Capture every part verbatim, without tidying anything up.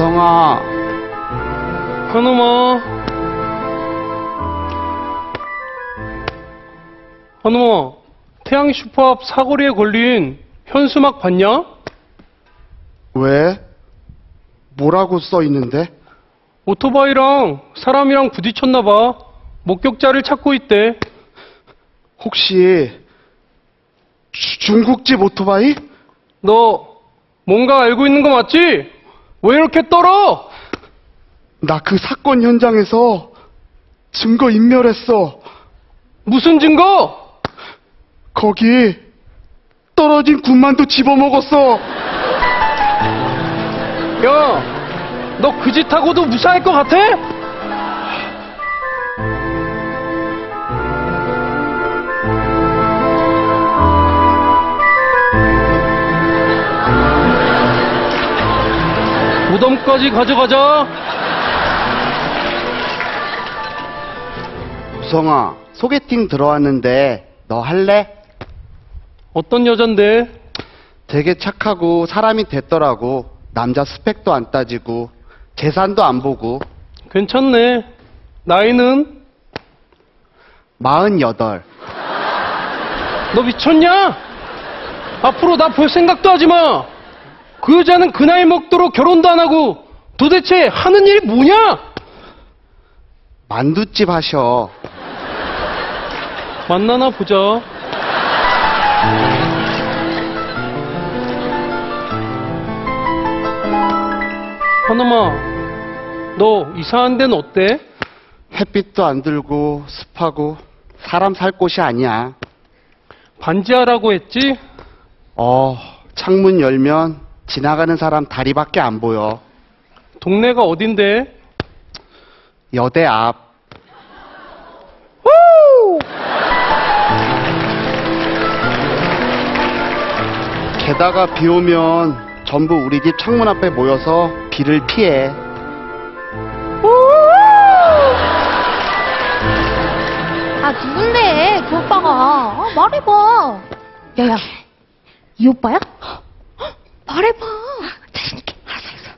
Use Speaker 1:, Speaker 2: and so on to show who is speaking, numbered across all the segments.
Speaker 1: 우성아.
Speaker 2: 한우마. 한우마, 태양이 슈퍼 앞 사거리에 걸린 현수막 봤냐?
Speaker 1: 왜? 뭐라고 써 있는데?
Speaker 2: 오토바이랑 사람이랑 부딪혔나봐. 목격자를 찾고 있대.
Speaker 1: 혹시 주- 중국집 오토바이?
Speaker 2: 너 뭔가 알고 있는 거 맞지? 왜 이렇게 떨어?
Speaker 1: 나 그 사건 현장에서 증거 인멸했어.
Speaker 2: 무슨 증거?
Speaker 1: 거기 떨어진 군만두 집어먹었어.
Speaker 2: 야, 너 그 짓 하고도 무사할 것 같아? 무덤까지 가져가자.
Speaker 1: 우성아, 소개팅 들어왔는데 너 할래?
Speaker 2: 어떤 여잔데?
Speaker 1: 되게 착하고 사람이 됐더라고. 남자 스펙도 안 따지고 재산도 안 보고.
Speaker 2: 괜찮네. 나이는?
Speaker 1: 마흔여덟.
Speaker 2: 너 미쳤냐? 앞으로 나 볼 생각도 하지 마. 그 여자는 그 나이 먹도록 결혼도 안 하고 도대체 하는 일이 뭐냐?
Speaker 1: 만두집 하셔.
Speaker 2: 만나나 보자. 하나마, 너 이사한 데는 어때?
Speaker 1: 햇빛도 안 들고 습하고 사람 살 곳이 아니야.
Speaker 2: 반지하라고 했지?
Speaker 1: 어, 창문 열면 지나가는 사람 다리밖에 안 보여.
Speaker 2: 동네가 어딘데?
Speaker 1: 여대 앞.
Speaker 2: 후!
Speaker 1: 게다가 비 오면 전부 우리 집 창문 앞에 모여서 비를 피해.
Speaker 3: 아, 누군데, 그 오빠가. 아, 말해봐. 야야, 이 오빠야? 말해봐. 자신있게. 알았어, 알았어.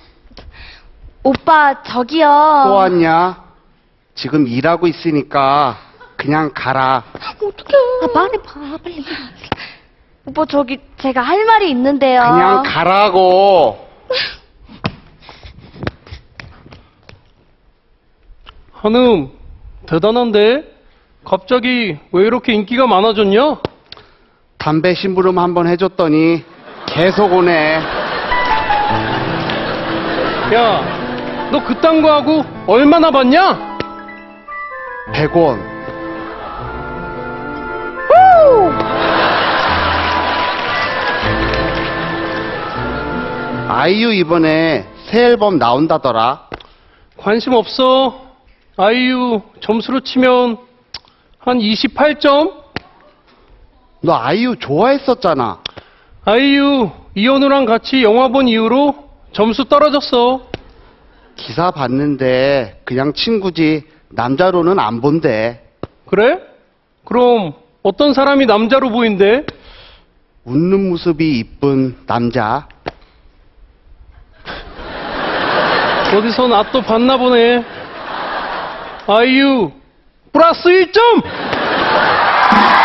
Speaker 3: 오빠, 저기요.
Speaker 1: 또 왔냐? 지금 일하고 있으니까 그냥 가라.
Speaker 3: 어떡해. 아, 말해봐, 빨리. 오빠, 저기, 제가 할 말이 있는데요.
Speaker 1: 그냥 가라고.
Speaker 2: 한음, 대단한데? 갑자기 왜 이렇게 인기가 많아졌냐?
Speaker 1: 담배 심부름 한번 해줬더니 계속 오네.
Speaker 2: 야, 너 그딴 거 하고 얼마나 받냐?
Speaker 1: 백 원. 아이유 이번에 새 앨범 나온다더라.
Speaker 2: 관심 없어. 아이유 점수로 치면 한 이십팔 점?
Speaker 1: 너 아이유 좋아했었잖아.
Speaker 2: 아이유 이현우랑 같이 영화 본 이후로 점수 떨어졌어.
Speaker 1: 기사 봤는데 그냥 친구지 남자로는 안 본대.
Speaker 2: 그래? 그럼 어떤 사람이 남자로 보인대?
Speaker 1: 웃는 모습이 이쁜 남자.
Speaker 2: 어디서 나 또 봤나 보네. 아이유 플러스 일 점!